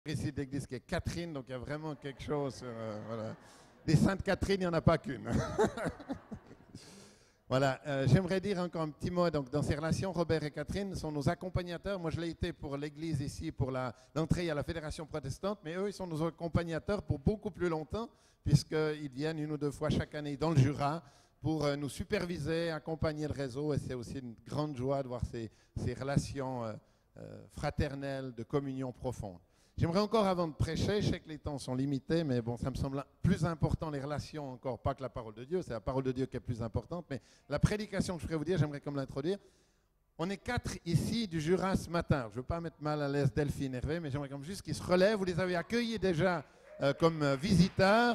Ici d'église qui est Catherine, donc il y a vraiment quelque chose. Voilà. Des Saintes Catherine, il n'y en a pas qu'une. Voilà, j'aimerais dire encore un petit mot. Donc, dans ces relations, Robert et Catherine sont nos accompagnateurs. Moi, je l'ai été pour l'église ici, pour l'entrée à la Fédération protestante, mais eux, ils sont nos accompagnateurs pour beaucoup plus longtemps, puisqu'ils viennent une ou deux fois chaque année dans le Jura pour nous superviser, accompagner le réseau. Et c'est aussi une grande joie de voir ces relations fraternelles, de communion profonde. J'aimerais encore, avant de prêcher, je sais que les temps sont limités, mais bon, ça me semble plus important, les relations encore, pas que la parole de Dieu, c'est la parole de Dieu qui est plus importante, mais la prédication que je voudrais vous dire, j'aimerais comme l'introduire. On est 4 ici du Jura ce matin. Je ne veux pas mettre mal à l'aise Delphine et Hervé, mais j'aimerais comme juste qu'ils se relèvent. Vous les avez accueillis déjà comme visiteurs.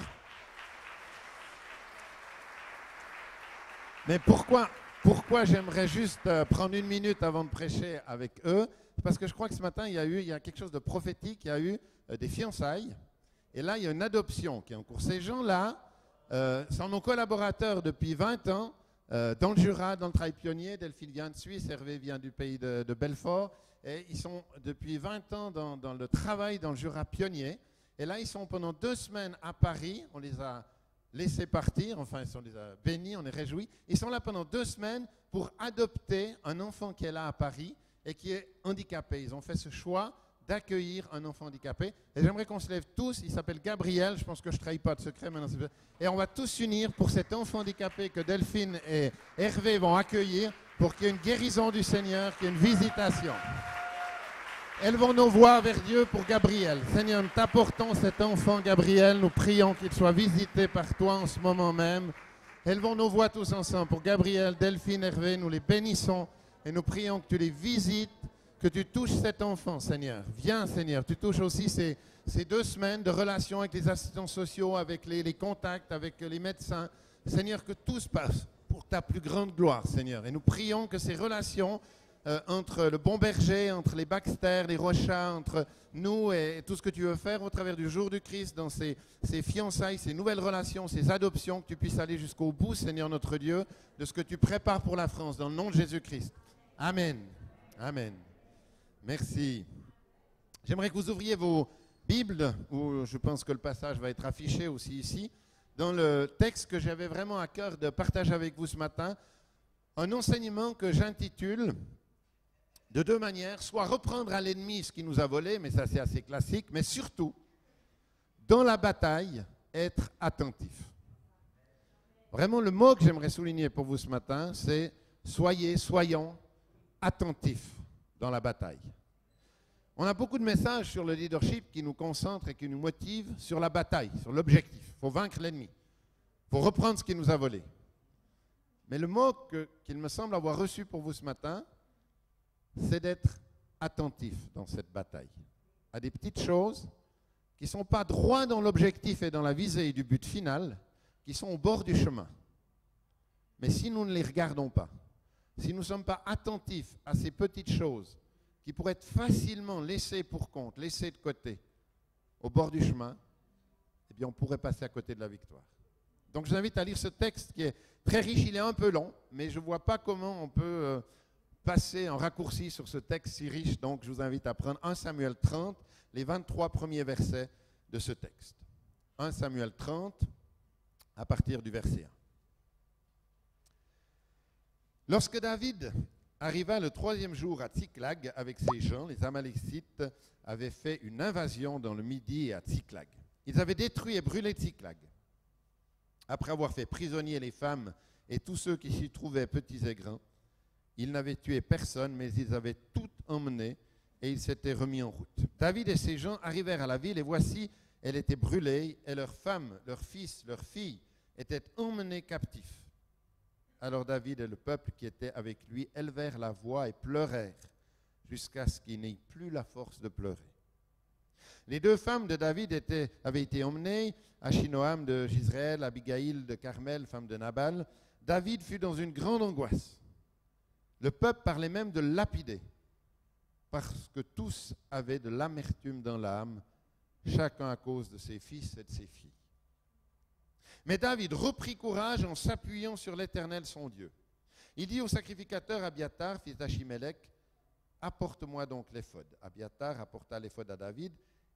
Mais pourquoi j'aimerais juste prendre une minute avant de prêcher avec eux? Parce que je crois que ce matin, il y a quelque chose de prophétique, il y a eu des fiançailles, et là, il y a une adoption qui est en cours. Ces gens-là sont nos collaborateurs depuis 20 ans, dans le Jura, dans le travail pionnier. Delphine vient de Suisse, Hervé vient du pays de Belfort, et ils sont depuis 20 ans dans le travail dans le Jura pionnier. Et là, ils sont pendant 2 semaines à Paris, on les a laissés partir, enfin, on les a bénis, on est réjouis. Ils sont là pendant 2 semaines pour adopter un enfant qui est là à Paris, et qui est handicapé. Ils ont fait ce choix d'accueillir un enfant handicapé. Et j'aimerais qu'on se lève tous. Il s'appelle Gabriel. Je pense que je ne trahis pas de secret maintenant. Et on va tous s'unir pour cet enfant handicapé que Delphine et Hervé vont accueillir pour qu'il y ait une guérison du Seigneur, qu'il y ait une visitation. Élevons nos voix vers Dieu pour Gabriel. Seigneur, nous t'apportons cet enfant Gabriel. Nous prions qu'il soit visité par toi en ce moment même. Élevons nos voix tous ensemble pour Gabriel, Delphine, Hervé. Nous les bénissons. Et nous prions que tu les visites, que tu touches cet enfant, Seigneur. Viens, Seigneur, tu touches aussi ces 2 semaines de relation avec les assistants sociaux, avec les contacts, avec les médecins. Seigneur, que tout se passe pour ta plus grande gloire, Seigneur. Et nous prions que ces relations entre le bon berger, entre les Baxter, les Rochas, entre nous et tout ce que tu veux faire au travers du jour du Christ, dans ces fiançailles, ces nouvelles relations, ces adoptions, que tu puisses aller jusqu'au bout, Seigneur notre Dieu, de ce que tu prépares pour la France, dans le nom de Jésus-Christ. Amen. Amen. Merci. J'aimerais que vous ouvriez vos Bibles, où je pense que le passage va être affiché aussi ici, dans le texte que j'avais vraiment à cœur de partager avec vous ce matin, un enseignement que j'intitule de 2 manières, soit reprendre à l'ennemi ce qui nous a volé, mais ça c'est assez classique, mais surtout, dans la bataille, être attentif. Vraiment, le mot que j'aimerais souligner pour vous ce matin, c'est soyons attentifs dans la bataille. On a beaucoup de messages sur le leadership qui nous concentrent et qui nous motivent sur la bataille, sur l'objectif. Il faut vaincre l'ennemi. Il faut reprendre ce qui nous a volé. Mais le mot qu'il me semble avoir reçu pour vous ce matin, c'est d'être attentif dans cette bataille. À des petites choses qui ne sont pas droit dans l'objectif et dans la visée du but final, qui sont au bord du chemin. Mais si nous ne les regardons pas, si nous ne sommes pas attentifs à ces petites choses qui pourraient être facilement laissées pour compte, laissées de côté, au bord du chemin, eh bien on pourrait passer à côté de la victoire. Donc je vous invite à lire ce texte qui est très riche, il est un peu long, mais je ne vois pas comment on peut passer en raccourci sur ce texte si riche. Donc je vous invite à prendre 1 Samuel 30, les 23 premiers versets de ce texte. 1 Samuel 30, à partir du verset 1. Lorsque David arriva le 3e jour à Tsiklag avec ses gens, les Amalécites avaient fait une invasion dans le Midi et à Tsiklag. Ils avaient détruit et brûlé Tsiklag. Après avoir fait prisonniers les femmes et tous ceux qui s'y trouvaient, petits et grands, ils n'avaient tué personne, mais ils avaient tout emmené et ils s'étaient remis en route. David et ses gens arrivèrent à la ville et voici, elle était brûlée et leurs femmes, leurs fils, leurs filles étaient emmenés captifs. Alors David et le peuple qui était avec lui élevèrent la voix et pleurèrent jusqu'à ce qu'ils n'aient plus la force de pleurer. Les 2 femmes de David avaient été emmenées, Achinoam de Jizréel, Abigail de Carmel, femme de Nabal. David fut dans une grande angoisse. Le peuple parlait même de le lapider, parce que tous avaient de l'amertume dans l'âme, chacun à cause de ses fils et de ses filles. Mais David reprit courage en s'appuyant sur l'Éternel son Dieu. Il dit au sacrificateur Abiatar, fils d'Achimélec, « Apporte-moi donc l'éphod. » Abiatar apporta l'éphod à David,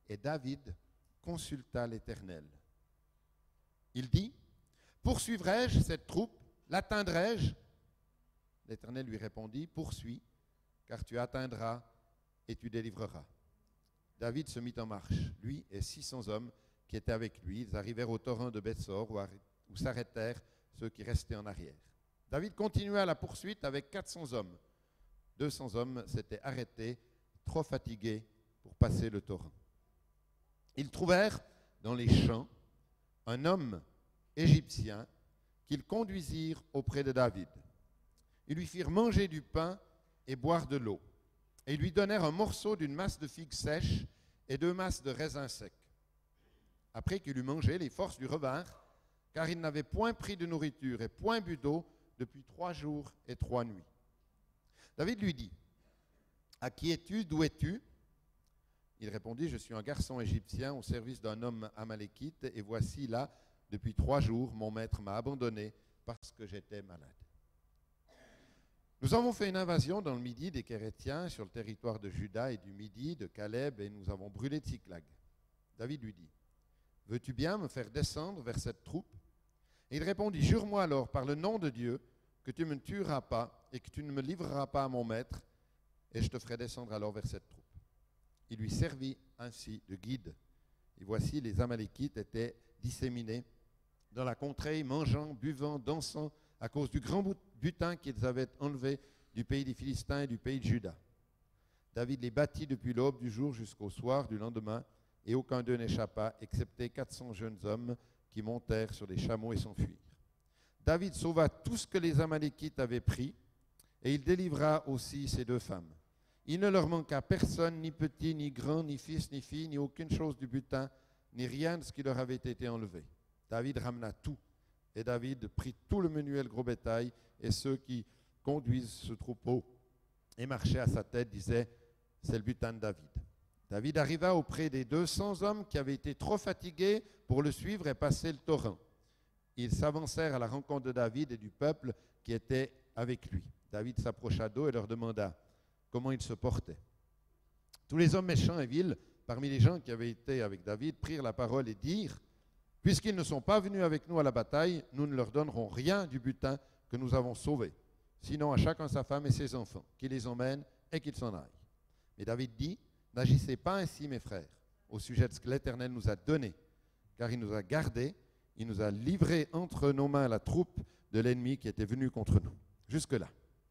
Et David consulta l'Éternel. Il dit, poursuivrai-je cette troupe? L'atteindrai-je? L'Éternel lui répondit, poursuis, car tu atteindras et tu délivreras. David se mit en marche, lui et 600 hommes qui étaient avec lui. Ils arrivèrent au torrent de Bethsor, où s'arrêtèrent ceux qui restaient en arrière. David continua la poursuite avec 400 hommes. 200 hommes s'étaient arrêtés, trop fatigués pour passer le torrent. Ils trouvèrent dans les champs un homme égyptien qu'ils conduisirent auprès de David. Ils lui firent manger du pain et boire de l'eau. Et ils lui donnèrent un morceau d'une masse de figues sèches et 2 masses de raisins secs. Après qu'il eut mangé, les forces lui revinrent, car il n'avait point pris de nourriture et point bu d'eau depuis 3 jours et 3 nuits. David lui dit, « À qui es-tu? D'où es-tu » Il répondit, « Je suis un garçon égyptien au service d'un homme amalékite, et voici là, depuis 3 jours, mon maître m'a abandonné parce que j'étais malade. » Nous avons fait une invasion dans le Midi des Kérétiens sur le territoire de Juda et du Midi, de Caleb, et nous avons brûlé Tsiklag. David lui dit, « Veux-tu bien me faire descendre vers cette troupe ?» Et il répondit, « Jure-moi alors par le nom de Dieu que tu ne me tueras pas et que tu ne me livreras pas à mon maître, et je te ferai descendre alors vers cette troupe. » Il lui servit ainsi de guide. Et voici, les Amalékites étaient disséminés dans la contrée, mangeant, buvant, dansant, à cause du grand butin qu'ils avaient enlevé du pays des Philistins et du pays de Juda. David les battit depuis l'aube du jour jusqu'au soir du lendemain, et aucun d'eux n'échappa, excepté 400 jeunes hommes qui montèrent sur des chameaux et s'enfuirent. David sauva tout ce que les Amalékites avaient pris, et il délivra aussi ses 2 femmes. Il ne leur manqua personne, ni petit, ni grand, ni fils, ni fille, ni aucune chose du butin, ni rien de ce qui leur avait été enlevé. David ramena tout. Et David prit tout le menu et le gros bétail, et ceux qui conduisent ce troupeau et marchaient à sa tête disaient, « C'est le butin de David. » David arriva auprès des 200 hommes qui avaient été trop fatigués pour le suivre et passer le torrent. Ils s'avancèrent à la rencontre de David et du peuple qui était avec lui. David s'approcha d'eux et leur demanda comment ils se portaient. Tous les hommes méchants et vils, parmi les gens qui avaient été avec David, prirent la parole et dirent, « Puisqu'ils ne sont pas venus avec nous à la bataille, nous ne leur donnerons rien du butin que nous avons sauvé. Sinon à chacun sa femme et ses enfants, qu'ils les emmènent et qu'ils s'en aillent. » Mais David dit, « N'agissez pas ainsi, mes frères, au sujet de ce que l'Éternel nous a donné, car il nous a gardés, il nous a livrés entre nos mains la troupe de l'ennemi qui était venu contre nous. » Jusque-là.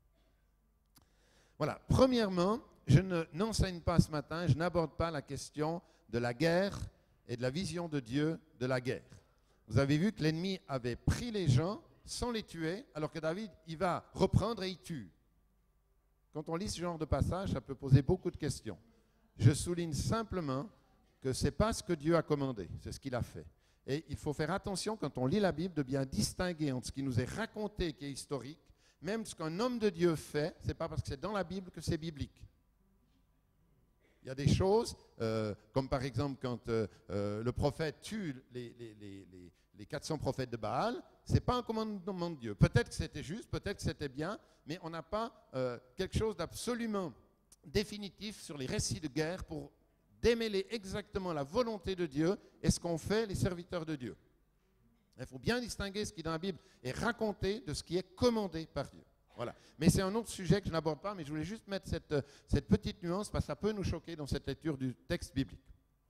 Voilà. Premièrement, je n'enseigne pas ce matin, je n'aborde pas la question de la guerre et de la vision de Dieu de la guerre. Vous avez vu que l'ennemi avait pris les gens sans les tuer, alors que David, il va reprendre et il tue. Quand on lit ce genre de passage, ça peut poser beaucoup de questions. Je souligne simplement que ce n'est pas ce que Dieu a commandé, c'est ce qu'il a fait. Et il faut faire attention quand on lit la Bible de bien distinguer entre ce qui nous est raconté, qui est historique, même ce qu'un homme de Dieu fait, ce n'est pas parce que c'est dans la Bible que c'est biblique. Il y a des choses, comme par exemple quand le prophète tue les 400 prophètes de Baal, ce n'est pas un commandement de Dieu. Peut-être que c'était juste, peut-être que c'était bien, mais on n'a pas quelque chose d'absolument définitif sur les récits de guerre pour démêler exactement la volonté de Dieu et ce qu'ont fait les serviteurs de Dieu. Il faut bien distinguer ce qui dans la Bible est raconté de ce qui est commandé par Dieu. Voilà. Mais c'est un autre sujet que je n'aborde pas, mais je voulais juste mettre cette petite nuance parce que ça peut nous choquer dans cette lecture du texte biblique.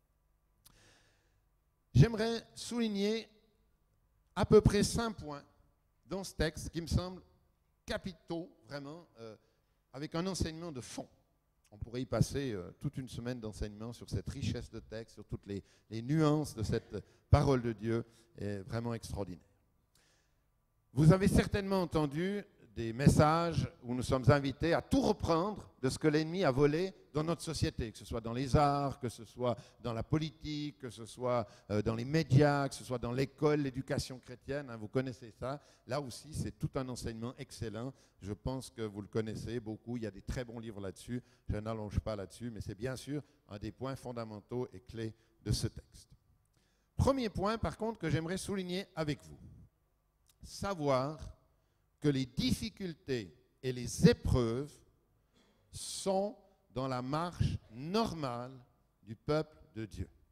J'aimerais souligner à peu près 5 points dans ce texte qui me semblent capitaux, vraiment, avec un enseignement de fond. On pourrait y passer toute une semaine d'enseignement sur cette richesse de texte, sur toutes les nuances de cette parole de Dieu, est vraiment extraordinaire. Vous avez certainement entendu des messages où nous sommes invités à tout reprendre de ce que l'ennemi a volé dans notre société, que ce soit dans les arts, que ce soit dans la politique, que ce soit dans les médias, que ce soit dans l'école, l'éducation chrétienne, hein, vous connaissez ça. Là aussi, c'est tout un enseignement excellent. Je pense que vous le connaissez beaucoup. Il y a des très bons livres là-dessus. Je n'allonge pas là-dessus, mais c'est bien sûr un des points fondamentaux et clés de ce texte. Premier point, par contre, que j'aimerais souligner avec vous. Savoir que les difficultés et les épreuves sont dans la marche normale du peuple de Dieu.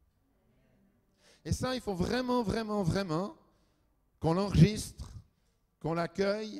Et ça, il faut vraiment, vraiment, vraiment qu'on l'enregistre, qu'on l'accueille,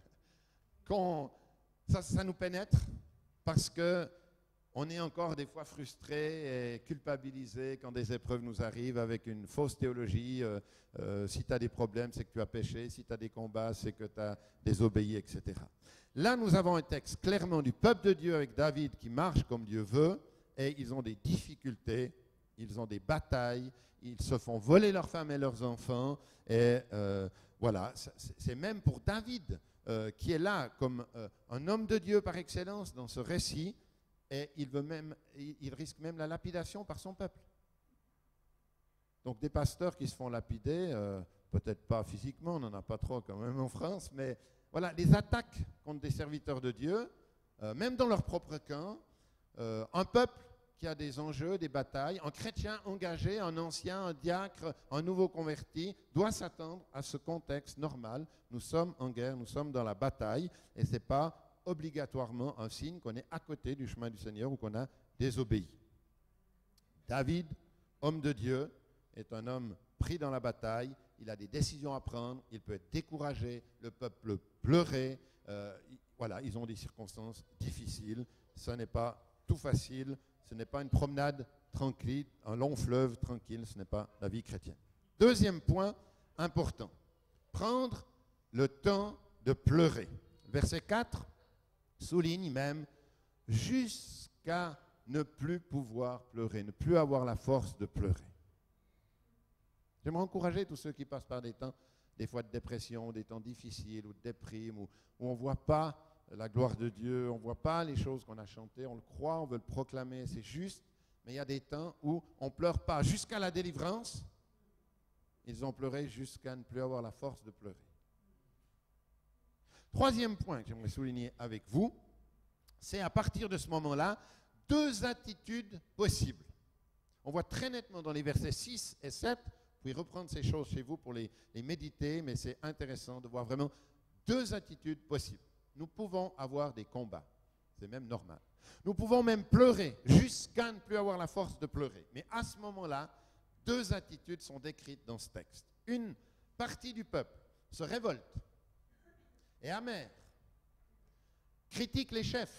ça nous pénètre, parce que on est encore des fois frustré et culpabilisé quand des épreuves nous arrivent avec une fausse théologie. Si tu as des problèmes, c'est que tu as péché. Si tu as des combats, c'est que tu as désobéi, etc. Là, nous avons un texte clairement du peuple de Dieu avec David qui marche comme Dieu veut, et ils ont des difficultés, ils ont des batailles, ils se font voler leurs femmes et leurs enfants. Et voilà, c'est même pour David qui est là comme un homme de Dieu par excellence dans ce récit. Et il risque même la lapidation par son peuple. Donc des pasteurs qui se font lapider, peut-être pas physiquement, on n'en a pas trop quand même en France, mais voilà, les attaques contre des serviteurs de Dieu, même dans leur propre camp, un peuple qui a des enjeux, des batailles, un chrétien engagé, un ancien, un diacre, un nouveau converti, doit s'attendre à ce contexte normal. Nous sommes en guerre, nous sommes dans la bataille, et ce n'est pas obligatoirement un signe qu'on est à côté du chemin du Seigneur ou qu'on a désobéi. David, homme de Dieu, est un homme pris dans la bataille, il a des décisions à prendre, il peut être découragé, le peuple pleurer, voilà, ils ont des circonstances difficiles, ce n'est pas tout facile, ce n'est pas une promenade tranquille, un long fleuve tranquille, ce n'est pas la vie chrétienne. Deuxième point important, prendre le temps de pleurer. Verset 4 souligne même jusqu'à ne plus pouvoir pleurer, ne plus avoir la force de pleurer. J'aimerais encourager tous ceux qui passent par des temps, des fois de dépression, des temps difficiles ou de déprime, où on ne voit pas la gloire de Dieu, on ne voit pas les choses qu'on a chantées, on le croit, on veut le proclamer, c'est juste, mais il y a des temps où on ne pleure pas jusqu'à la délivrance, ils ont pleuré jusqu'à ne plus avoir la force de pleurer. Troisième point que j'aimerais souligner avec vous, c'est à partir de ce moment-là, deux attitudes possibles. On voit très nettement dans les versets 6 et 7, vous pouvez reprendre ces choses chez vous pour les méditer, mais c'est intéressant de voir vraiment deux attitudes possibles. Nous pouvons avoir des combats, c'est même normal. Nous pouvons même pleurer jusqu'à ne plus avoir la force de pleurer. Mais à ce moment-là, deux attitudes sont décrites dans ce texte. Une partie du peuple se révolte, est amer, critique les chefs,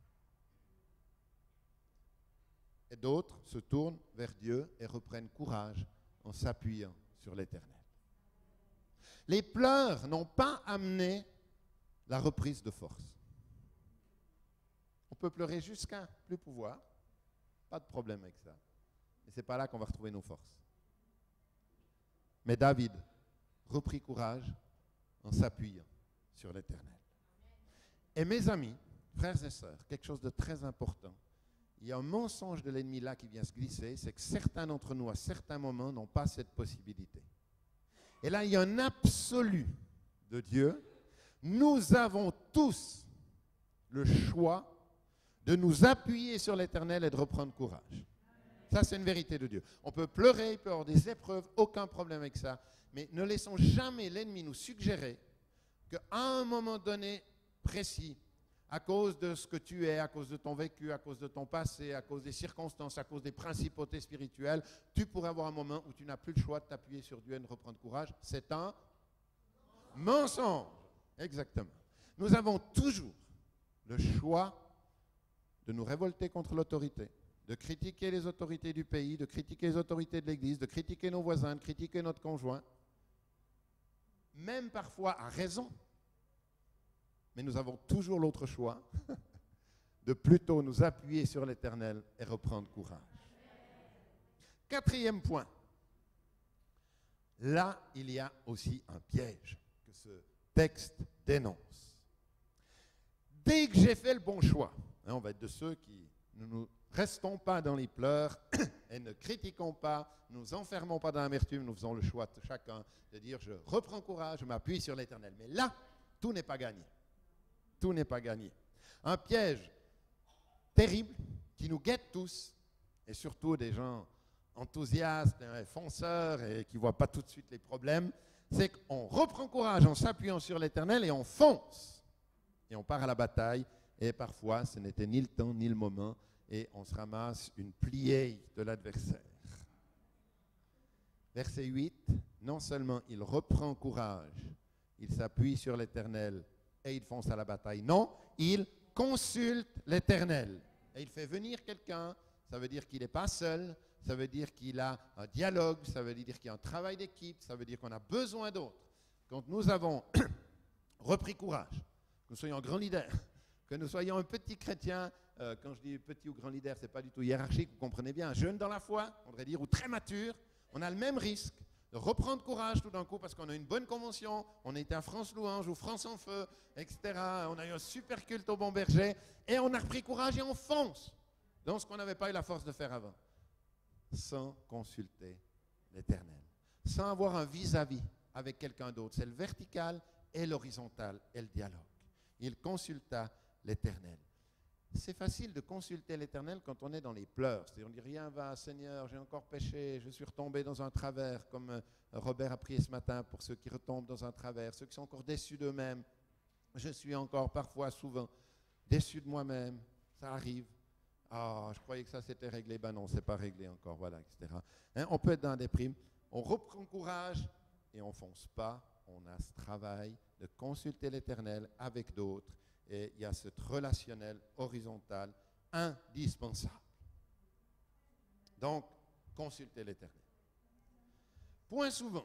et d'autres se tournent vers Dieu et reprennent courage en s'appuyant sur l'Éternel. Les pleurs n'ont pas amené la reprise de force. On peut pleurer jusqu'à plus pouvoir, pas de problème avec ça. Mais ce n'est pas là qu'on va retrouver nos forces. Mais David reprit courage en s'appuyant sur l'Éternel. Et mes amis, frères et sœurs, quelque chose de très important, il y a un mensonge de l'ennemi là qui vient se glisser, c'est que certains d'entre nous, à certains moments, n'ont pas cette possibilité. Et là, il y a un absolu de Dieu. Nous avons tous le choix de nous appuyer sur l'Éternel et de reprendre courage. Ça, c'est une vérité de Dieu. On peut pleurer, il peut y avoir des épreuves, aucun problème avec ça. Mais ne laissons jamais l'ennemi nous suggérer qu'à un moment donné précis, à cause de ce que tu es, à cause de ton vécu, à cause de ton passé, à cause des circonstances, à cause des principautés spirituelles, tu pourrais avoir un moment où tu n'as plus le choix de t'appuyer sur Dieu et de reprendre courage. C'est un mensonge. Exactement. Nous avons toujours le choix de nous révolter contre l'autorité, de critiquer les autorités du pays, de critiquer les autorités de l'Église, de critiquer nos voisins, de critiquer notre conjoint, même parfois à raison. Mais nous avons toujours l'autre choix de plutôt nous appuyer sur l'Éternel et reprendre courage. Quatrième point. Là, il y a aussi un piège que ce texte dénonce. Dès que j'ai fait le bon choix, on va être de ceux qui ne nous restons pas dans les pleurs et ne critiquons pas, ne nous enfermons pas dans l'amertume, nous faisons le choix de chacun de dire je reprends courage, je m'appuie sur l'Éternel. Mais là, tout n'est pas gagné. Tout n'est pas gagné. Un piège terrible qui nous guette tous, et surtout des gens enthousiastes, fonceurs et qui ne voient pas tout de suite les problèmes, c'est qu'on reprend courage en s'appuyant sur l'Éternel et on fonce. Et on part à la bataille, et parfois ce n'était ni le temps ni le moment, et on se ramasse une pliée de l'adversaire. Verset 8, non seulement il reprend courage, il s'appuie sur l'Éternel et il fonce à la bataille. Non, il consulte l'Éternel. Et il fait venir quelqu'un, ça veut dire qu'il n'est pas seul, ça veut dire qu'il a un dialogue, ça veut dire qu'il y a un travail d'équipe, ça veut dire qu'on a besoin d'autres. Quand nous avons repris courage, que nous soyons un grand leader, que nous soyons un petit chrétien, quand je dis petit ou grand leader, ce n'est pas du tout hiérarchique, vous comprenez bien, un jeune dans la foi, on devrait dire, ou très mature, on a le même risque de reprendre courage tout d'un coup parce qu'on a une bonne convention, on était à France Louange ou France en Feu, etc. On a eu un super culte au Bon Berger et on a repris courage et on fonce dans ce qu'on n'avait pas eu la force de faire avant, sans consulter l'Éternel, sans avoir un vis-à-vis avec quelqu'un d'autre. C'est le vertical et l'horizontal et le dialogue. Il consulta l'Éternel. C'est facile de consulter l'Éternel quand on est dans les pleurs. C'est-à-dire on dit rien va, Seigneur, j'ai encore péché, je suis retombé dans un travers, comme Robert a prié ce matin pour ceux qui retombent dans un travers, ceux qui sont encore déçus d'eux-mêmes. Je suis encore parfois, souvent, déçu de moi-même. Ça arrive. Ah, je croyais que ça c'était réglé. Ben non, c'est pas réglé encore, voilà, etc. Hein, on peut être dans la déprime. On reprend courage et on fonce pas. On a ce travail de consulter l'Éternel avec d'autres. Et il y a ce relationnel horizontal indispensable. Donc, consultez l'Éternel. Point suivant.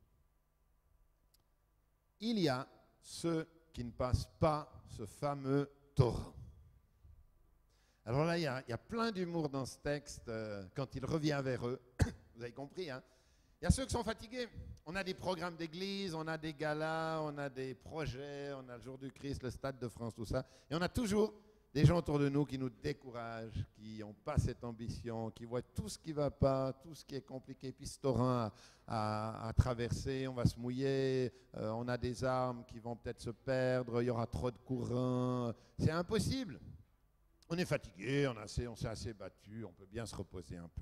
Il y a ceux qui ne passent pas ce fameux torrent. Alors là, il y a plein d'humour dans ce texte quand il revient vers eux. Vous avez compris, hein? Il y a ceux qui sont fatigués. On a des programmes d'église, on a des galas, on a des projets, on a le jour du Christ, le Stade de France, tout ça. Et on a toujours des gens autour de nous qui nous découragent, qui n'ont pas cette ambition, qui voient tout ce qui ne va pas, tout ce qui est compliqué, puis ce torrent à traverser, on va se mouiller, on a des armes qui vont peut-être se perdre, il y aura trop de courant, c'est impossible. On est fatigué, on s'est assez battu, on peut bien se reposer un peu.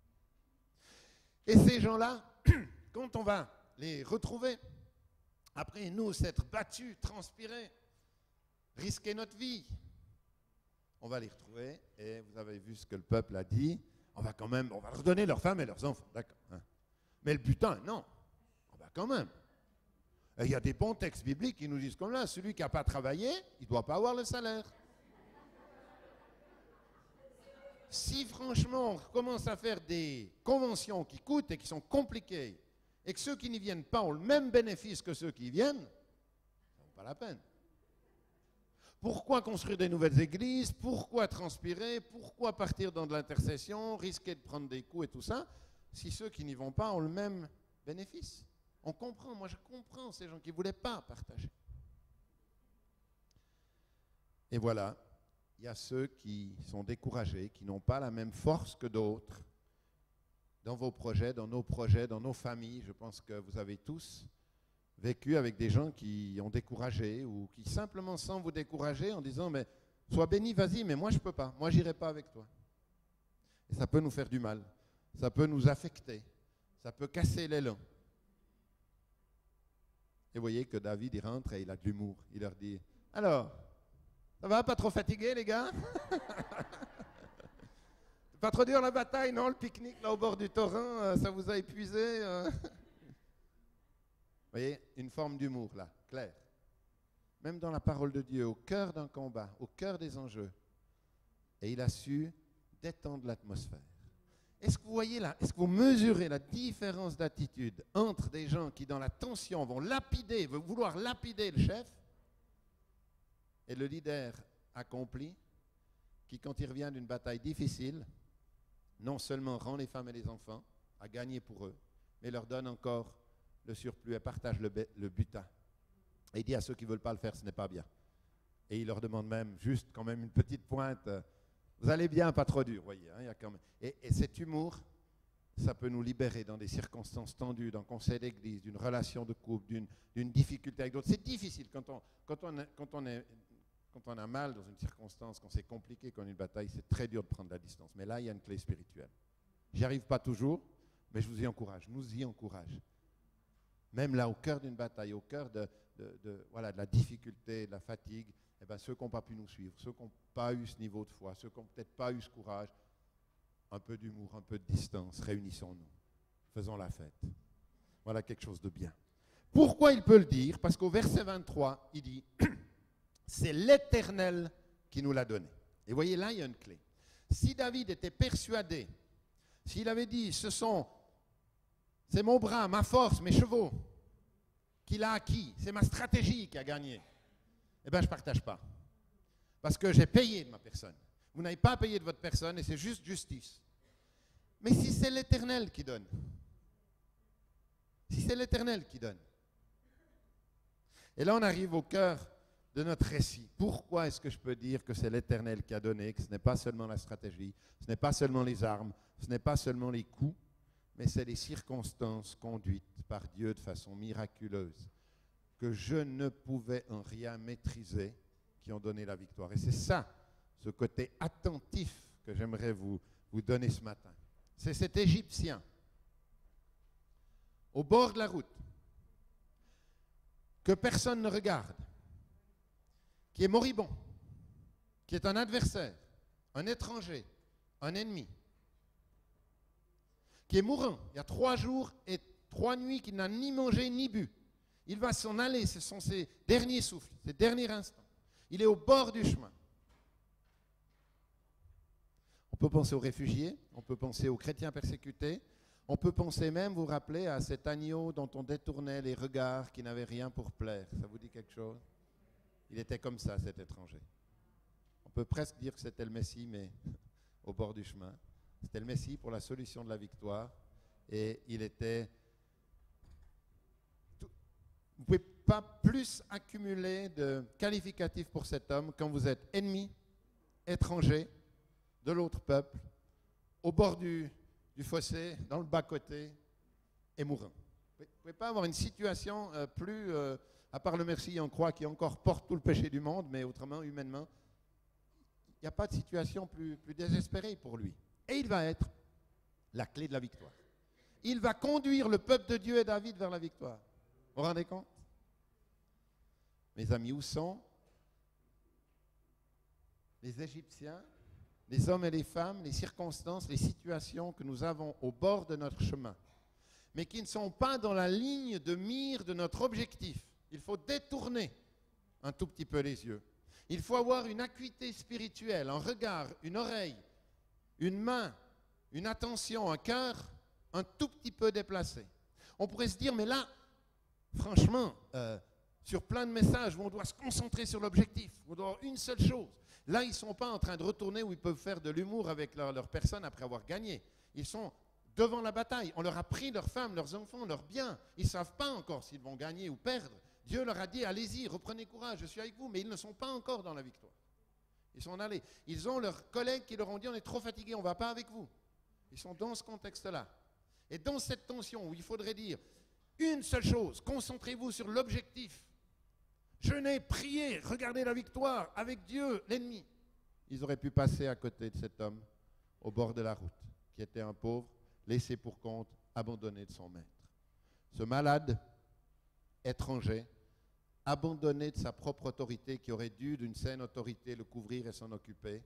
Et ces gens-là, quand on va les retrouver, après nous s'être battus, transpirés, risquer notre vie, on va les retrouver et vous avez vu ce que le peuple a dit, on va leur donner leurs femmes et leurs enfants, d'accord. Hein. Mais le butin, non, on va quand même. Et il y a des bons textes bibliques qui nous disent comme là, celui qui n'a pas travaillé, il ne doit pas avoir le salaire. Si franchement on commence à faire des conventions qui coûtent et qui sont compliquées, et que ceux qui n'y viennent pas ont le même bénéfice que ceux qui y viennent, ça ne vaut pas la peine. Pourquoi construire des nouvelles églises? Pourquoi transpirer? Pourquoi partir dans de l'intercession, risquer de prendre des coups et tout ça, si ceux qui n'y vont pas ont le même bénéfice? On comprend, moi je comprends ces gens qui ne voulaient pas partager. Et voilà. Il y a ceux qui sont découragés, qui n'ont pas la même force que d'autres dans vos projets, dans nos familles. Je pense que vous avez tous vécu avec des gens qui ont découragé ou qui simplement sans vous décourager en disant « mais sois béni, vas-y, mais moi je ne peux pas, moi je n'irai pas avec toi ». Et ça peut nous faire du mal, ça peut nous affecter, ça peut casser l'élan. Et vous voyez que David, il rentre et il a de l'humour. Il leur dit « alors ?» Ça va, pas trop fatigué, les gars? Pas trop dur la bataille, non? Le pique-nique là au bord du torrent, ça vous a épuisé? Vous voyez, une forme d'humour là, clair. Même dans la parole de Dieu, au cœur d'un combat, au cœur des enjeux. Et il a su détendre l'atmosphère. Est-ce que vous voyez là, est-ce que vous mesurez la différence d'attitude entre des gens qui dans la tension vont vouloir lapider le chef, et le leader accompli, qui quand il revient d'une bataille difficile, non seulement rend les femmes et les enfants à gagner pour eux, mais leur donne encore le surplus et partage le butin. Et il dit à ceux qui ne veulent pas le faire, ce n'est pas bien. Et il leur demande même, juste quand même une petite pointe, vous allez bien, pas trop dur, vous voyez. Hein, y a quand même... et cet humour, ça peut nous libérer dans des circonstances tendues, d'un conseil d'église, d'une relation de couple, d'une difficulté avec d'autres. C'est difficile quand on a mal dans une circonstance, quand c'est compliqué, quand on a une bataille, c'est très dur de prendre la distance. Mais là, il y a une clé spirituelle. J'y arrive pas toujours, mais je vous y encourage, nous y encourage. Même là, au cœur d'une bataille, au cœur de la difficulté, de la fatigue, eh ben, ceux qui n'ont pas pu nous suivre, ceux qui n'ont pas eu ce niveau de foi, ceux qui n'ont peut-être pas eu ce courage, un peu d'humour, un peu de distance, réunissons-nous. faisons la fête. Voilà quelque chose de bien. Pourquoi il peut le dire? Parce qu'au verset 23, il dit, c'est l'Éternel qui nous l'a donné. Et voyez, là, il y a une clé. Si David était persuadé, s'il avait dit, c'est mon bras, ma force, mes chevaux qu'il a acquis, c'est ma stratégie qui a gagné, eh bien, je ne partage pas. Parce que j'ai payé de ma personne. Vous n'avez pas payé de votre personne et c'est juste justice. Mais si c'est l'Éternel qui donne, si c'est l'Éternel qui donne, et là on arrive au cœur de notre récit. Pourquoi est-ce que je peux dire que c'est l'Éternel qui a donné, que ce n'est pas seulement la stratégie, ce n'est pas seulement les armes, ce n'est pas seulement les coups, mais c'est les circonstances conduites par Dieu de façon miraculeuse, que je ne pouvais en rien maîtriser, qui ont donné la victoire. Et c'est ça, ce côté attentif que j'aimerais vous donner ce matin. C'est cet Égyptien, au bord de la route, que personne ne regarde, qui est moribond, qui est un adversaire, un étranger, un ennemi, qui est mourant. Il y a 3 jours et 3 nuits qu'il n'a ni mangé ni bu. Il va s'en aller, ce sont ses derniers souffles, ses derniers instants. Il est au bord du chemin. On peut penser aux réfugiés, on peut penser aux chrétiens persécutés, on peut penser même, vous vous rappelez, à cet agneau dont on détournait les regards qui n'avait rien pour plaire. Ça vous dit quelque chose? Il était comme ça, cet étranger. On peut presque dire que c'était le Messie, mais au bord du chemin. C'était le Messie pour la solution de la victoire. Et il était... Vous ne pouvez pas plus accumuler de qualificatifs pour cet homme quand vous êtes ennemi, étranger, de l'autre peuple, au bord du fossé, dans le bas-côté, et mourant. Vous ne pouvez pas avoir une situation plus, à part le merci en croix qui encore porte tout le péché du monde, mais autrement, humainement, il n'y a pas de situation plus désespérée pour lui. Et il va être la clé de la victoire. Il va conduire le peuple de Dieu et David vers la victoire. Vous vous rendez compte? Mes amis, où sont les Égyptiens, les hommes et les femmes, les circonstances, les situations que nous avons au bord de notre chemin, mais qui ne sont pas dans la ligne de mire de notre objectif? Il faut détourner un tout petit peu les yeux. Il faut avoir une acuité spirituelle, un regard, une oreille, une main, une attention, un cœur un tout petit peu déplacé. On pourrait se dire, mais là, franchement, sur plein de messages où on doit se concentrer sur l'objectif, on doit avoir une seule chose. Là, ils ne sont pas en train de retourner où ils peuvent faire de l'humour avec leur personne après avoir gagné. Ils sont devant la bataille. On leur a pris leurs femmes, leurs enfants, leurs biens. Ils ne savent pas encore s'ils vont gagner ou perdre. Dieu leur a dit, allez-y, reprenez courage, je suis avec vous. Mais ils ne sont pas encore dans la victoire. Ils sont allés. Ils ont leurs collègues qui leur ont dit, on est trop fatigués, on ne va pas avec vous. Ils sont dans ce contexte-là. Et dans cette tension où il faudrait dire une seule chose, concentrez-vous sur l'objectif. Jeûnez, priez, regardez la victoire avec Dieu, l'ennemi. Ils auraient pu passer à côté de cet homme au bord de la route, qui était un pauvre, laissé pour compte, abandonné de son maître. Ce malade, étranger, abandonné de sa propre autorité, qui aurait dû, d'une saine autorité, le couvrir et s'en occuper,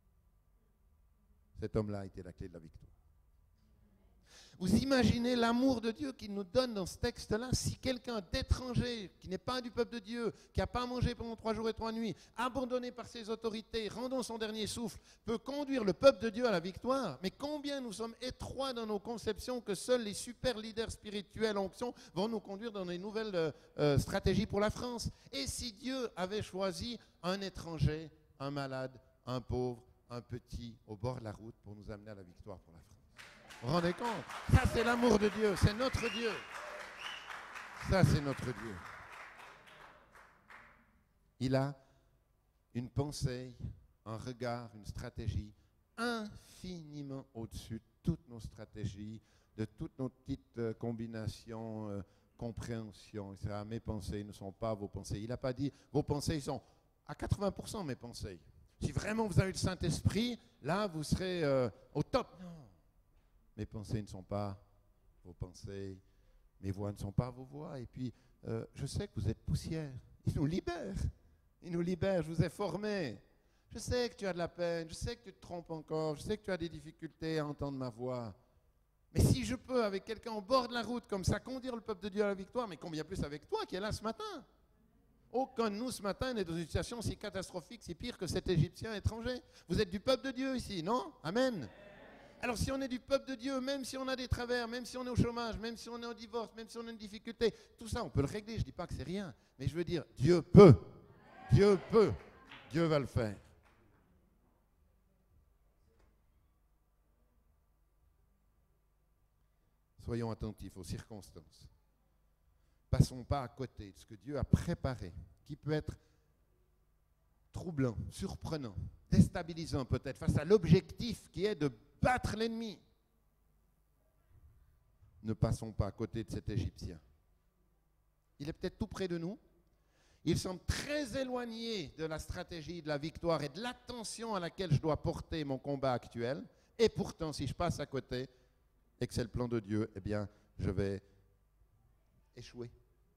cet homme-là a été la clé de la victoire. Vous imaginez l'amour de Dieu qu'il nous donne dans ce texte-là? Si quelqu'un d'étranger, qui n'est pas du peuple de Dieu, qui n'a pas mangé pendant 3 jours et 3 nuits, abandonné par ses autorités, rendant son dernier souffle, peut conduire le peuple de Dieu à la victoire. Mais combien nous sommes étroits dans nos conceptions que seuls les super leaders spirituels en onction vont nous conduire dans des nouvelles stratégies pour la France? Et si Dieu avait choisi un étranger, un malade, un pauvre, un petit, au bord de la route pour nous amener à la victoire pour la France? Vous vous rendez compte? Ça, c'est l'amour de Dieu. C'est notre Dieu. Ça, c'est notre Dieu. Il a une pensée, un regard, une stratégie infiniment au-dessus de toutes nos stratégies, de toutes nos petites combinations, compréhensions, etc. Mes pensées ne sont pas vos pensées. Il n'a pas dit, vos pensées sont à 80% mes pensées. Si vraiment vous avez le Saint-Esprit, là, vous serez au top. Non. Mes pensées ne sont pas vos pensées, mes voix ne sont pas vos voix. Et puis, je sais que vous êtes poussière. Il nous libère. Il nous libère. Je vous ai formé. Je sais que tu as de la peine. Je sais que tu te trompes encore. Je sais que tu as des difficultés à entendre ma voix. Mais si je peux, avec quelqu'un au bord de la route, comme ça, conduire le peuple de Dieu à la victoire, mais combien plus avec toi qui es là ce matin? Aucun de nous ce matin n'est dans une situation si catastrophique, si pire que cet Égyptien étranger. Vous êtes du peuple de Dieu ici, non? Amen. Alors si on est du peuple de Dieu, même si on a des travers, même si on est au chômage, même si on est au divorce, même si on a une difficulté, tout ça on peut le régler, je ne dis pas que c'est rien, mais je veux dire, Dieu peut, Dieu peut, Dieu va le faire. Soyons attentifs aux circonstances. Passons pas à côté de ce que Dieu a préparé, qui peut être troublant, surprenant, déstabilisant peut-être, face à l'objectif qui est de battre l'ennemi. Ne passons pas à côté de cet Égyptien. Il est peut-être tout près de nous. Il semble très éloigné de la stratégie de la victoire et de l'attention à laquelle je dois porter mon combat actuel. Et pourtant, si je passe à côté et que c'est le plan de Dieu, eh bien, je vais échouer.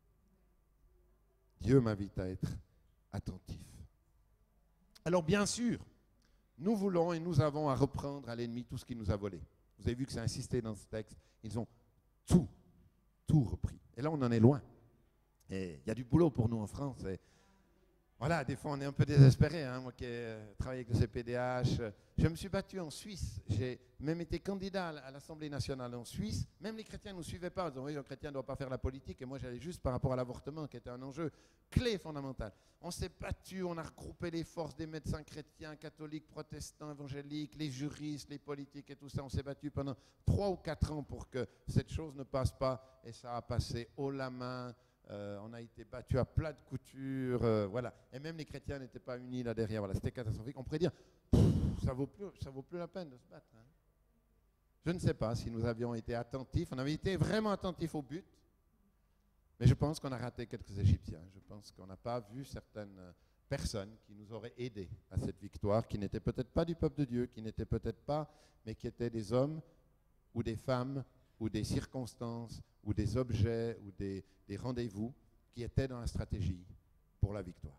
Dieu m'invite à être attentif. Alors, bien sûr, nous voulons et nous avons à reprendre à l'ennemi tout ce qu'il nous a volé. Vous avez vu que c'est insisté dans ce texte. Ils ont tout repris. Et là, on en est loin. Et il y a du boulot pour nous en France. Et voilà, des fois, on est un peu désespéré. Moi qui ai travaillé avec le CPDH, je me suis battu en Suisse. J'ai même été candidat à l'Assemblée nationale en Suisse. Même les chrétiens ne nous suivaient pas. Ils disaient, oui, un chrétien ne doit pas faire la politique. Et moi, j'allais juste par rapport à l'avortement, qui était un enjeu clé fondamental. On s'est battu, on a regroupé les forces des médecins chrétiens, catholiques, protestants, évangéliques, les juristes, les politiques et tout ça. On s'est battu pendant 3 ou 4 ans pour que cette chose ne passe pas. Et ça a passé haut la main. On a été battu à plat de couture, voilà. Et même les chrétiens n'étaient pas unis là derrière. Voilà, c'était catastrophique. On pourrait dire, ça vaut plus la peine de se battre. Hein. Je ne sais pas si nous avions été attentifs. On avait été vraiment attentifs au but. Mais je pense qu'on a raté quelques Égyptiens. Je pense qu'on n'a pas vu certaines personnes qui nous auraient aidés à cette victoire, qui n'étaient peut-être pas du peuple de Dieu, qui n'étaient peut-être pas, mais qui étaient des hommes ou des femmes ou des circonstances ou des objets ou des rendez-vous qui étaient dans la stratégie pour la victoire.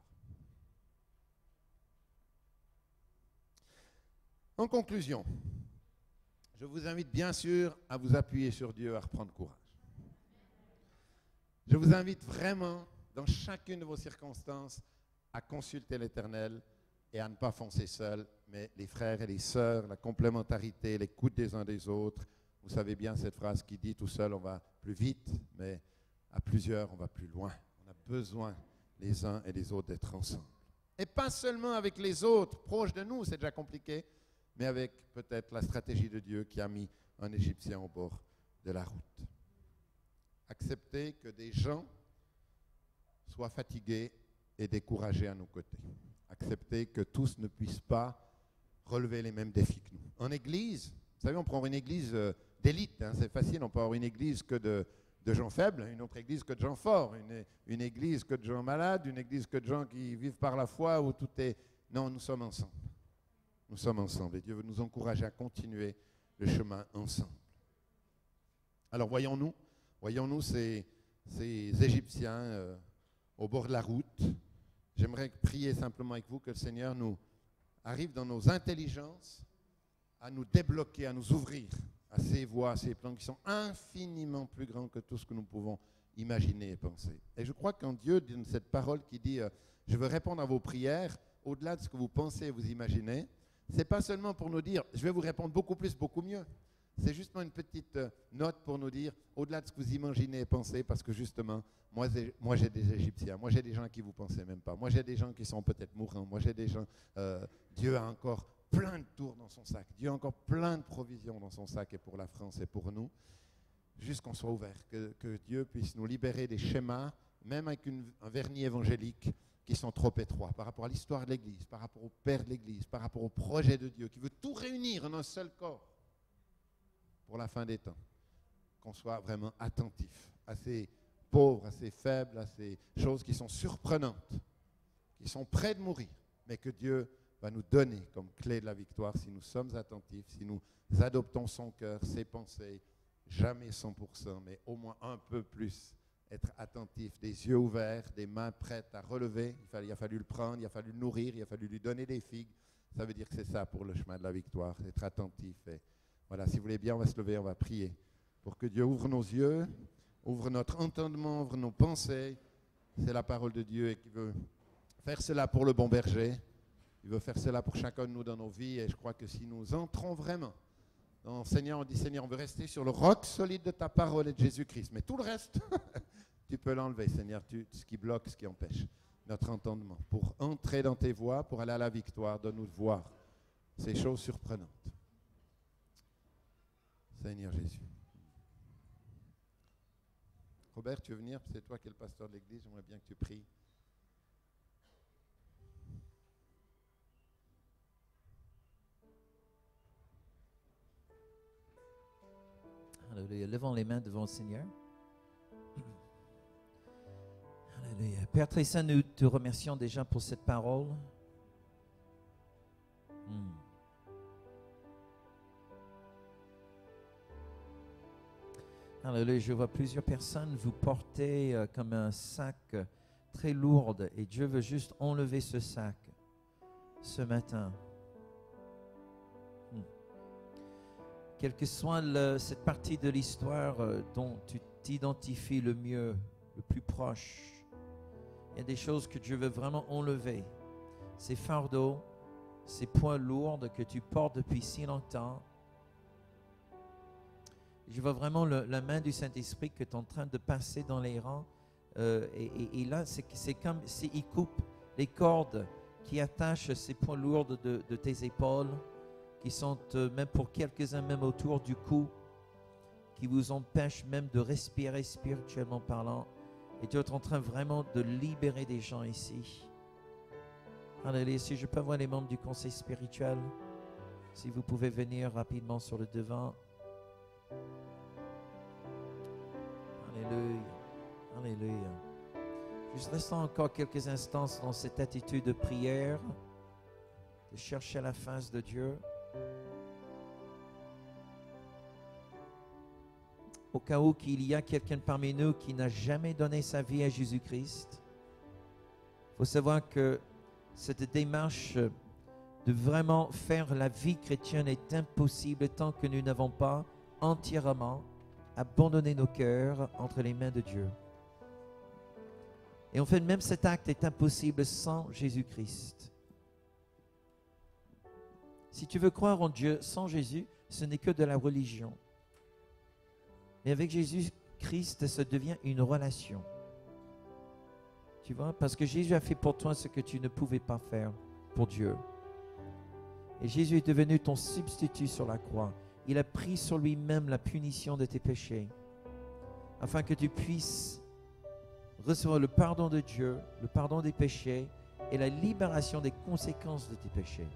En conclusion, je vous invite bien sûr à vous appuyer sur Dieu, à reprendre courage. Je vous invite vraiment, dans chacune de vos circonstances, à consulter l'Éternel et à ne pas foncer seul, mais les frères et les sœurs, la complémentarité, l'écoute des uns des autres. Vous savez bien cette phrase qui dit, tout seul on va plus vite, mais à plusieurs on va plus loin. On a besoin les uns et les autres d'être ensemble. Et pas seulement avec les autres, proches de nous, c'est déjà compliqué, mais avec peut-être la stratégie de Dieu qui a mis un Égyptien au bord de la route. Accepter que des gens soient fatigués et découragés à nos côtés. Accepter que tous ne puissent pas relever les mêmes défis que nous. En Église, vous savez, on prend une Église d'élite, hein, c'est facile, on peut avoir une Église que de gens faibles, une autre Église que de gens forts, une Église que de gens malades, une Église que de gens qui vivent par la foi, où tout est... Non, nous sommes ensemble. Nous sommes ensemble et Dieu veut nous encourager à continuer le chemin ensemble. Alors voyons-nous ces Égyptiens au bord de la route. J'aimerais prier simplement avec vous que le Seigneur nous arrive dans nos intelligences à nous débloquer, à nous ouvrir à ces voies, à ces plans qui sont infiniment plus grands que tout ce que nous pouvons imaginer et penser. Et je crois qu'en Dieu, dans cette parole qui dit « Je veux répondre à vos prières », au-delà de ce que vous pensez et vous imaginez, ce n'est pas seulement pour nous dire « Je vais vous répondre beaucoup plus, beaucoup mieux ». C'est justement une petite note pour nous dire, au-delà de ce que vous imaginez et pensez, parce que justement, moi j'ai des Égyptiens, moi j'ai des gens qui vous pensez même pas, moi j'ai des gens qui sont peut-être mourants, moi j'ai des gens, Dieu a encore plein de tours dans son sac, Dieu a encore plein de provisions dans son sac et pour la France et pour nous, juste qu'on soit ouvert, que Dieu puisse nous libérer des schémas, même avec un vernis évangélique, qui sont trop étroits par rapport à l'histoire de l'Église, par rapport au Père de l'Église, par rapport au projet de Dieu, qui veut tout réunir en un seul corps. Pour la fin des temps, qu'on soit vraiment attentif à ces pauvres, à ces faibles, à ces choses qui sont surprenantes, qui sont près de mourir, mais que Dieu va nous donner comme clé de la victoire si nous sommes attentifs, si nous adoptons son cœur, ses pensées, jamais 100%, mais au moins un peu plus, être attentif, des yeux ouverts, des mains prêtes à relever. Il a fallu le prendre, il a fallu le nourrir, il a fallu lui donner des figues. Ça veut dire que c'est ça pour le chemin de la victoire, être attentif et Voilà, si vous voulez bien, on va se lever, on va prier pour que Dieu ouvre nos yeux, ouvre notre entendement, ouvre nos pensées. C'est la parole de Dieu et qui veut faire cela pour le bon berger. Il veut faire cela pour chacun de nous dans nos vies. Et je crois que si nous entrons vraiment dans Seigneur, on dit Seigneur, on veut rester sur le roc solide de ta parole et de Jésus-Christ. Mais tout le reste, tu peux l'enlever, Seigneur, ce qui bloque, ce qui empêche notre entendement. Pour entrer dans tes voies, pour aller à la victoire, donne-nous de voir ces choses surprenantes. Seigneur Jésus. Robert, tu veux venir? C'est toi qui es le pasteur de l'église. J'aimerais bien que tu pries. Alléluia. Levons les mains devant le Seigneur. Alléluia. Père très saint, nous te remercions déjà pour cette parole. Alléluia. Je vois plusieurs personnes vous porter comme un sac très lourd et Dieu veut juste enlever ce sac ce matin. Quelle que soit cette partie de l'histoire dont tu t'identifies le mieux, le plus proche, il y a des choses que Dieu veut vraiment enlever. Ces fardeaux, ces poids lourds que tu portes depuis si longtemps. Je vois vraiment la main du Saint-Esprit que tu es en train de passer dans les rangs. Et là, c'est comme s'il coupe les cordes qui attachent ces poids lourds de tes épaules, qui sont même pour quelques-uns même autour du cou, qui vous empêchent même de respirer spirituellement parlant. Et tu es en train vraiment de libérer des gens ici. Alléluia. Si je peux voir les membres du conseil spirituel, si vous pouvez venir rapidement sur le devant. Alléluia. Alléluia. Juste restons encore quelques instants dans cette attitude de prière, de chercher la face de Dieu. Au cas où qu'il y a quelqu'un parmi nous qui n'a jamais donné sa vie à Jésus-Christ, il faut savoir que cette démarche de vraiment faire la vie chrétienne est impossible tant que nous n'avons pas entièrement abandonné nos cœurs entre les mains de Dieu. Et en fait, même cet acte est impossible sans Jésus-Christ. Si tu veux croire en Dieu sans Jésus, ce n'est que de la religion. Mais avec Jésus-Christ, ça devient une relation. Tu vois, parce que Jésus a fait pour toi ce que tu ne pouvais pas faire pour Dieu. Et Jésus est devenu ton substitut sur la croix. Il a pris sur lui-même la punition de tes péchés, afin que tu puisses recevoir le pardon de Dieu, le pardon des péchés et la libération des conséquences de tes péchés.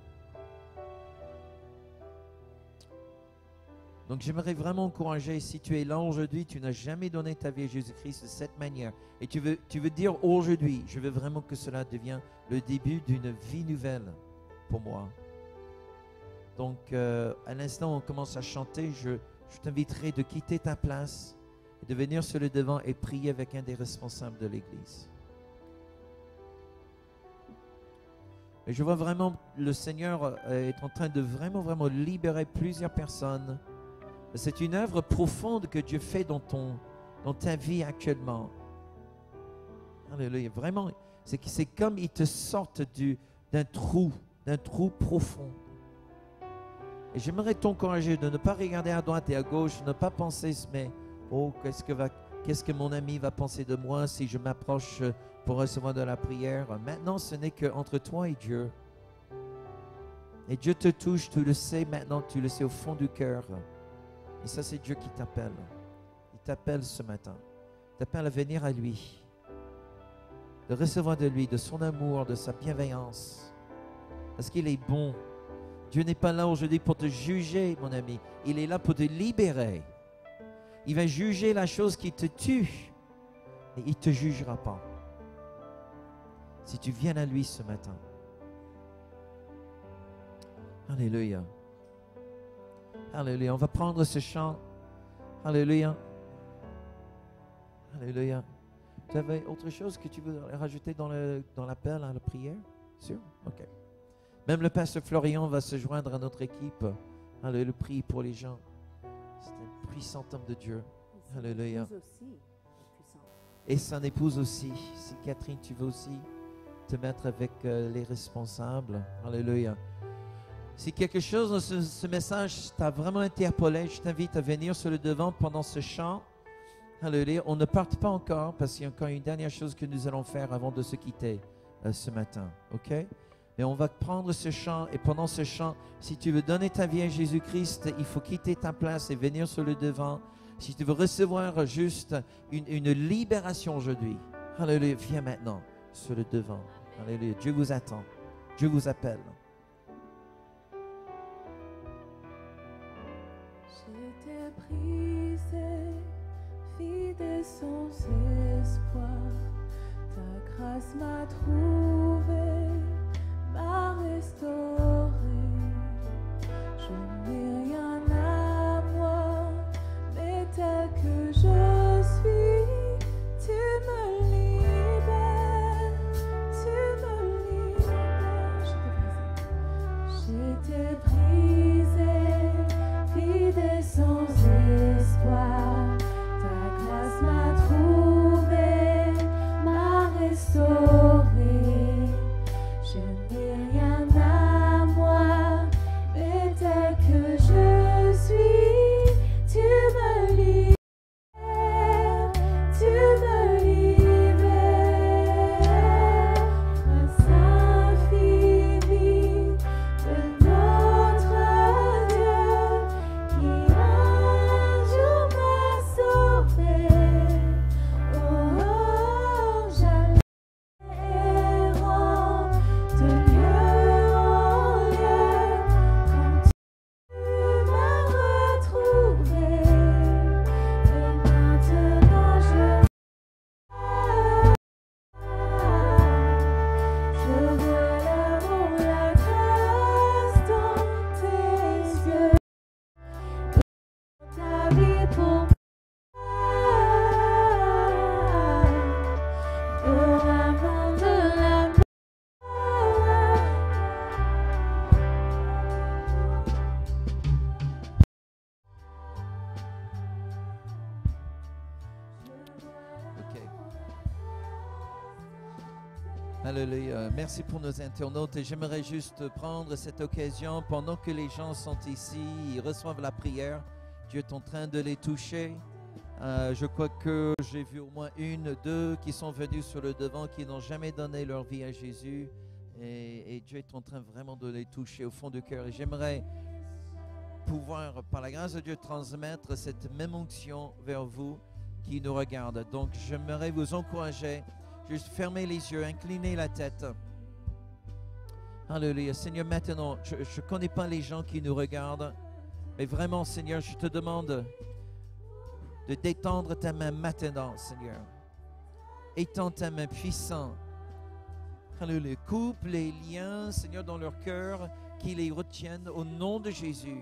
Donc j'aimerais vraiment encourager, si tu es là aujourd'hui, tu n'as jamais donné ta vie à Jésus-Christ de cette manière, et tu veux dire aujourd'hui, je veux vraiment que cela devienne le début d'une vie nouvelle pour moi. Donc à l'instant où on commence à chanter, je t'inviterai de quitter ta place et de venir sur le devant et prier avec un des responsables de l'Église. Et je vois vraiment le Seigneur est en train de vraiment libérer plusieurs personnes. C'est une œuvre profonde que Dieu fait dans ta vie actuellement. Alléluia. Vraiment, c'est comme il te sortent d'un trou profond. Et j'aimerais t'encourager de ne pas regarder à droite et à gauche, ne pas penser, mais oh, qu'est-ce que mon ami va penser de moi si je m'approche pour recevoir de la prière. Maintenant, ce n'est qu'entre toi et Dieu. Et Dieu te touche, tu le sais maintenant, tu le sais au fond du cœur. Et ça, c'est Dieu qui t'appelle. Il t'appelle ce matin. Il t'appelle à venir à lui. De recevoir de lui, de son amour, de sa bienveillance. Parce qu'il est bon. Dieu n'est pas là aujourd'hui pour te juger, mon ami. Il est là pour te libérer. Il va juger la chose qui te tue. Mais il ne te jugera pas. Si tu viens à lui ce matin. Alléluia. Alléluia. On va prendre ce chant. Alléluia. Alléluia. Tu avais autre chose que tu veux rajouter dans l'appel à la prière? Sûr? OK. Même le pasteur Florian va se joindre à notre équipe. Alléluia. Prie pour les gens. puissant homme de Dieu. Et son Alléluia. épouse aussi est puissante. Et son épouse aussi. Si Catherine, tu veux aussi te mettre avec les responsables. Alléluia. Si quelque chose dans ce message t'a vraiment interpellé, je t'invite à venir sur le devant pendant ce chant. Alléluia. On ne part pas encore parce qu'il y a encore une dernière chose que nous allons faire avant de se quitter ce matin. OK? Mais on va prendre ce chant et pendant ce chant, si tu veux donner ta vie à Jésus-Christ, il faut quitter ta place et venir sur le devant. Si tu veux recevoir juste une libération aujourd'hui, alléluia, viens maintenant sur le devant. Alléluia, Dieu vous attend. Dieu vous appelle. J'étais brisée, vide sans espoir. Ta grâce m'a trouvée, m'a restaurée. Je n'ai rien à moi, mais tel que je suis, tu me libères, tu me libères. J'étais brisée, vide et sans espoir. Ta grâce m'a trouvée, m'a restaurée. Je n'ai rien à moi, mais tel que je suis, tu me libères, tu me libères. Grâce infinie de notre Dieu qui un jour m'a sauvé. Oh, j'allais errant de lieu en lieu quand tu m'as retrouvé. Et maintenant je veux l'amour, la grâce dans tes yeux. Ta vie pour moi, pour un monde de l'amour. OK. Alléluia. Merci pour nos internautes. Et j'aimerais juste prendre cette occasion pendant que les gens sont ici, ils reçoivent la prière. Dieu est en train de les toucher. Je crois que j'ai vu au moins une, deux qui sont venus sur le devant, qui n'ont jamais donné leur vie à Jésus. Et Dieu est en train vraiment de les toucher au fond du cœur. Et j'aimerais pouvoir, par la grâce de Dieu, transmettre cette même onction vers vous qui nous regardent. Donc, j'aimerais vous encourager, juste fermer les yeux, incliner la tête. Alléluia. Seigneur, maintenant, je ne connais pas les gens qui nous regardent, mais vraiment, Seigneur, je te demande de détendre ta main maintenant, Seigneur. Étends ta main puissante. Alléluia. Coupe les liens, Seigneur, dans leur cœur, qui les retiennent au nom de Jésus.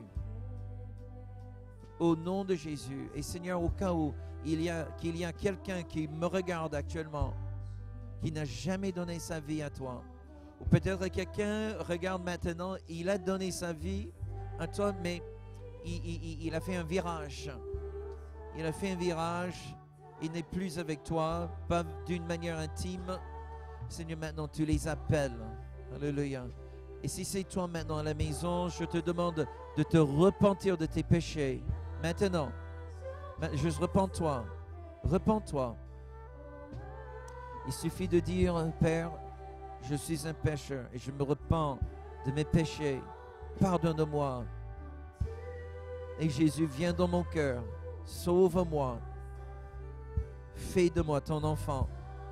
Au nom de Jésus. Et Seigneur, au cas où qu'il y a quelqu'un qui me regarde actuellement, qui n'a jamais donné sa vie à toi, ou peut-être quelqu'un regarde maintenant, il a donné sa vie à toi, mais il a fait un virage. Il a fait un virage, il n'est plus avec toi, pas d'une manière intime. Seigneur, maintenant, tu les appelles. Alléluia. Et si c'est toi maintenant à la maison, je te demande de te repentir de tes péchés. Maintenant, juste repens-toi. Repens-toi. Il suffit de dire, Père, je suis un pécheur et je me repens de mes péchés. Pardonne-moi. Et Jésus, viens dans mon cœur. Sauve-moi. Fais de moi ton enfant.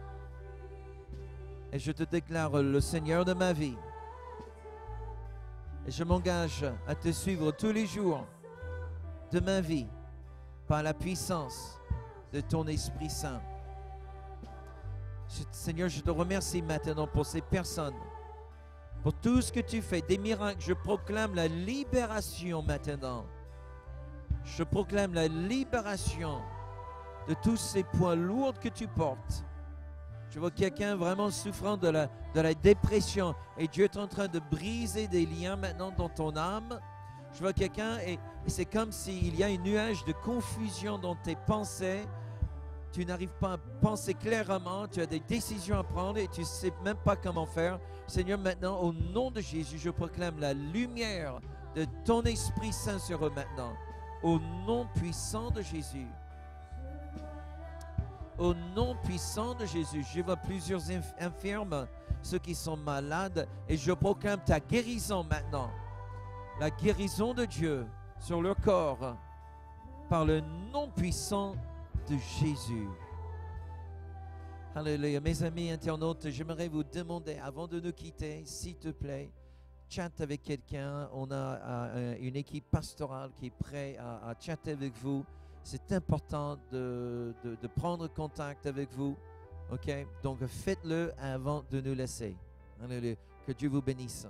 Et je te déclare le Seigneur de ma vie. Et je m'engage à te suivre tous les jours de ma vie par la puissance de ton Esprit Saint. Seigneur, je te remercie maintenant pour ces personnes, pour tout ce que tu fais, des miracles. Je proclame la libération maintenant. Je proclame la libération de tous ces poids lourds que tu portes. Je vois quelqu'un vraiment souffrant de la dépression et Dieu est en train de briser des liens maintenant dans ton âme. Je vois quelqu'un et c'est comme s'il y a un nuage de confusion dans tes pensées. Tu n'arrives pas à penser clairement, tu as des décisions à prendre et tu ne sais même pas comment faire. Seigneur, maintenant, au nom de Jésus, je proclame la lumière de ton Esprit Saint sur eux maintenant. Au nom puissant de Jésus. Au nom puissant de Jésus, je vois plusieurs infirmes, ceux qui sont malades, et je proclame ta guérison maintenant. La guérison de Dieu sur leur corps par le nom puissant de Jésus. Alléluia. Mes amis internautes, j'aimerais vous demander, avant de nous quitter, s'il te plaît, chatte avec quelqu'un. On a une équipe pastorale qui est prête à chatter avec vous. C'est important de prendre contact avec vous. OK? Donc, faites-le avant de nous laisser. Alléluia. Que Dieu vous bénisse.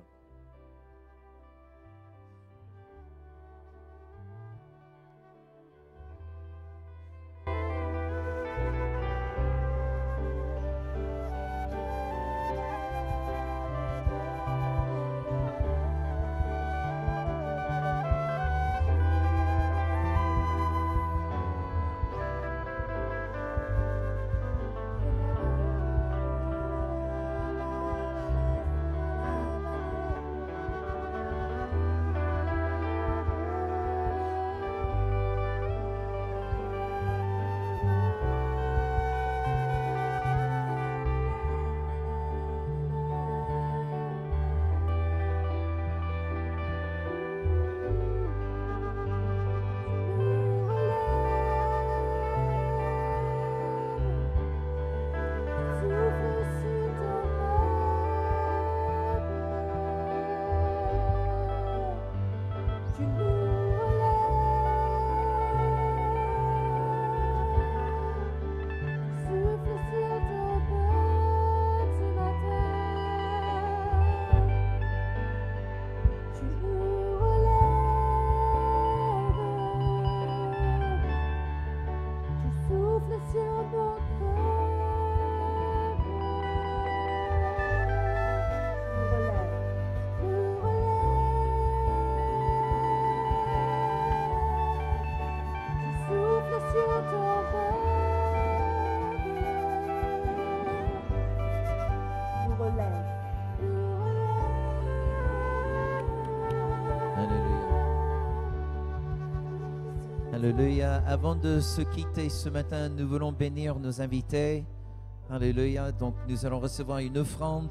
Alléluia. Avant de se quitter ce matin, nous voulons bénir nos invités. Alléluia. Donc, nous allons recevoir une offrande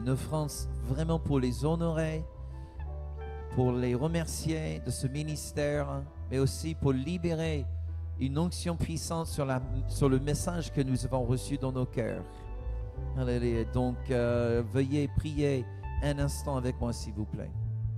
vraiment pour les honorer, pour les remercier de ce ministère, mais aussi pour libérer une onction puissante sur le message que nous avons reçu dans nos cœurs. Alléluia. Donc, veuillez prier un instant avec moi, s'il vous plaît.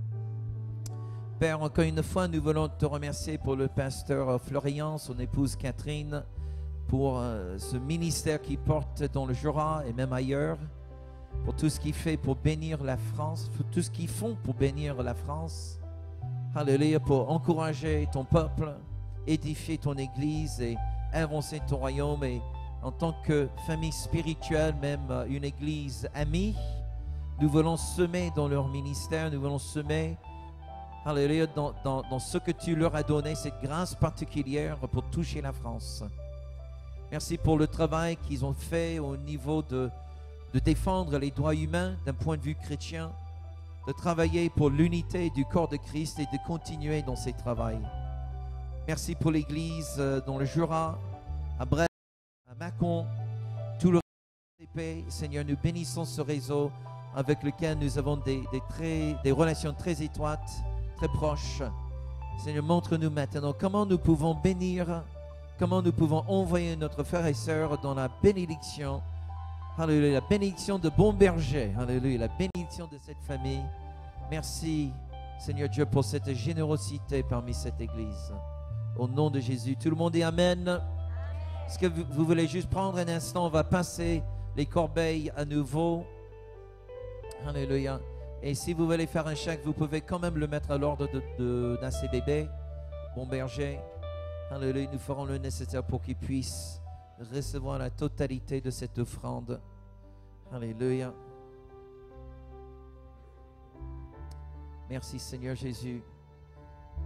Père, encore une fois, nous voulons te remercier pour le pasteur Florian, son épouse Catherine, pour ce ministère qu'il porte dans le Jura et même ailleurs, pour tout ce qu'il fait pour bénir la France, pour tout ce qu'ils font pour bénir la France. Alléluia, pour encourager ton peuple, édifier ton Église et avancer ton royaume. Et en tant que famille spirituelle, même une Église amie, nous voulons semer dans leur ministère, nous voulons semer, alléluia, dans ce que tu leur as donné, cette grâce particulière pour toucher la France. Merci pour le travail qu'ils ont fait au niveau de défendre les droits humains d'un point de vue chrétien, de travailler pour l'unité du corps de Christ et de continuer dans ces travaux. Merci pour l'Église dans le Jura, à Brest, à Mâcon, tout le RCP. Seigneur, nous bénissons ce réseau avec lequel nous avons des relations très étroites, très proches. Seigneur, montre-nous maintenant comment nous pouvons bénir, comment nous pouvons envoyer notre frère et sœur dans la bénédiction. Alléluia, la bénédiction de bon berger. Alléluia, la bénédiction de cette famille. Merci, Seigneur Dieu, pour cette générosité parmi cette Église. Au nom de Jésus, tout le monde dit Amen. Est-ce que vous voulez juste prendre un instant? On va passer les corbeilles à nouveau. Alléluia. Et si vous voulez faire un chèque, vous pouvez quand même le mettre à l'ordre d'un CBB, bon berger. Alléluia, nous ferons le nécessaire pour qu'il puisse recevoir la totalité de cette offrande. Alléluia. Merci Seigneur Jésus.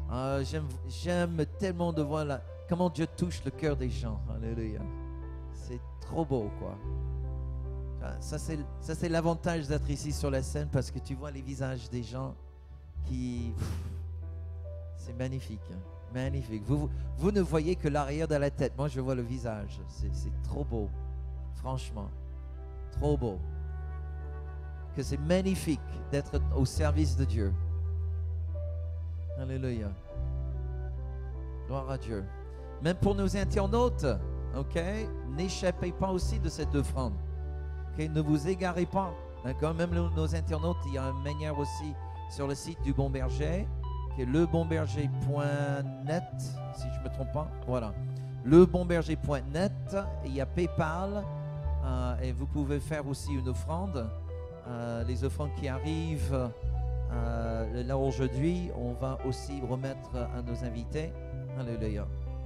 J'aime tellement de voir comment Dieu touche le cœur des gens. Alléluia. C'est trop beau, quoi. Ça, c'est l'avantage d'être ici sur la scène parce que tu vois les visages des gens qui... C'est magnifique. Hein. Magnifique. Vous ne voyez que l'arrière de la tête. Moi, je vois le visage. C'est trop beau. Franchement. Trop beau. Que c'est magnifique d'être au service de Dieu. Alléluia. Gloire à Dieu. Même pour nos internautes, ok, n'échappez pas aussi de cette offrande. Ok, ne vous égarez pas. D'accord, même nos internautes, il y a une manière aussi sur le site du Bon Berger, qui est lebonberger.net, si je ne me trompe pas. Voilà, lebonberger.net. Il y a PayPal et vous pouvez faire aussi une offrande. Les offrandes qui arrivent là aujourd'hui, on va aussi remettre à nos invités. Alléluia.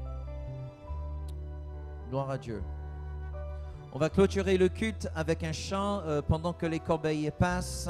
Gloire à Dieu. On va clôturer le culte avec un chant pendant que les corbeilles passent.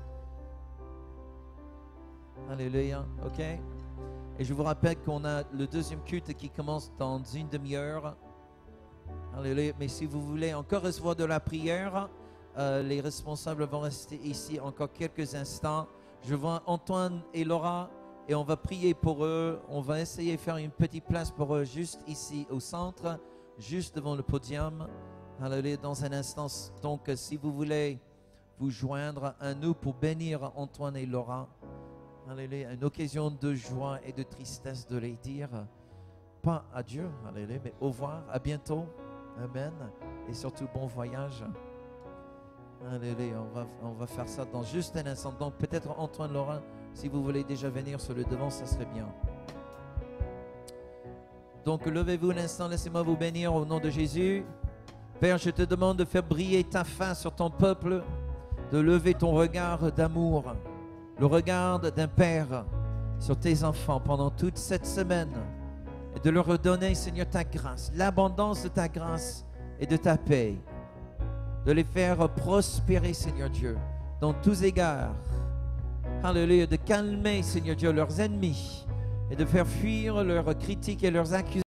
Alléluia. OK. Et je vous rappelle qu'on a le deuxième culte qui commence dans une demi-heure. Alléluia. Mais si vous voulez encore recevoir de la prière, les responsables vont rester ici encore quelques instants. Je vois Antoine et Laura et on va prier pour eux. On va essayer de faire une petite place pour eux juste ici au centre, juste devant le podium. Alléluia, dans un instant. Donc, si vous voulez vous joindre à nous pour bénir Antoine et Laura, alléluia, une occasion de joie et de tristesse de les dire, pas adieu, alléluia, mais au revoir, à bientôt, amen, et surtout bon voyage. Alléluia, on va faire ça dans juste un instant. Donc, peut-être Antoine, Laura, si vous voulez déjà venir sur le devant, ça serait bien. Donc, levez-vous un instant, laissez-moi vous bénir au nom de Jésus. Père, je te demande de faire briller ta face sur ton peuple, de lever ton regard d'amour, le regard d'un père sur tes enfants pendant toute cette semaine et de leur redonner, Seigneur, ta grâce, l'abondance de ta grâce et de ta paix, de les faire prospérer, Seigneur Dieu, dans tous égards. Alléluia, de calmer, Seigneur Dieu, leurs ennemis et de faire fuir leurs critiques et leurs accusations.